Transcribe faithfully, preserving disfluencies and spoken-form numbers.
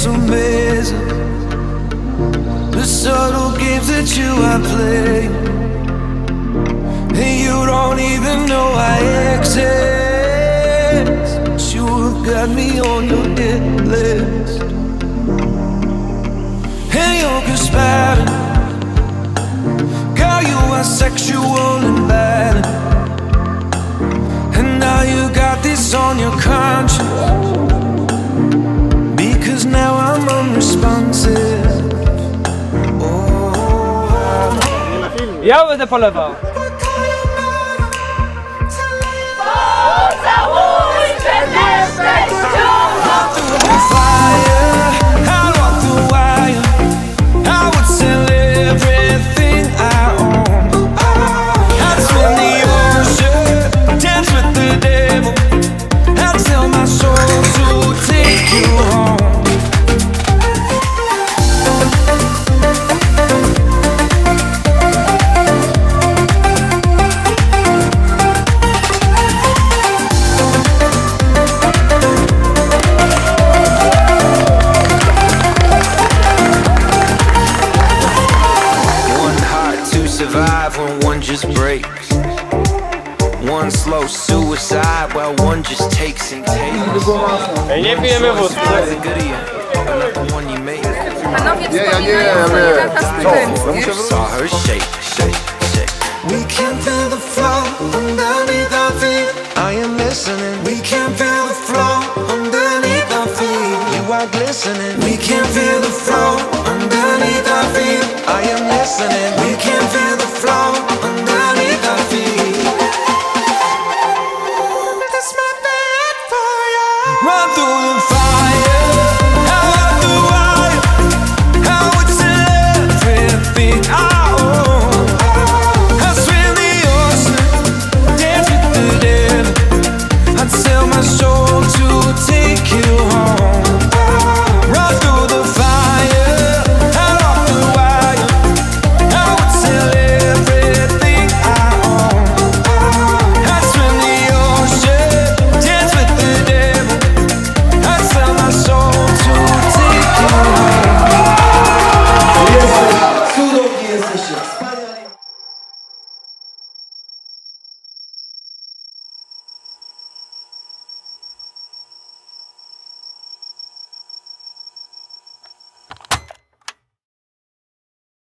it's amazing, the subtle games that you are playing, and you don't even know I exist, but you have got me on your hit list. And you're conspiring, girl, you are sexual and bad, and now you got this on your conscience, because now I'm unresponsive. Oh, ja będę polewał. one slow suicide while one just takes and takes. Ej, nie pijemy wódki. Nie, ja nie, ja nie. Saw her shake, shake, shake. We can feel the flow underneath our feet. I am listening. We can feel the flow underneath our feet. You are glistening. We can feel the flow underneath our feet. I am listening.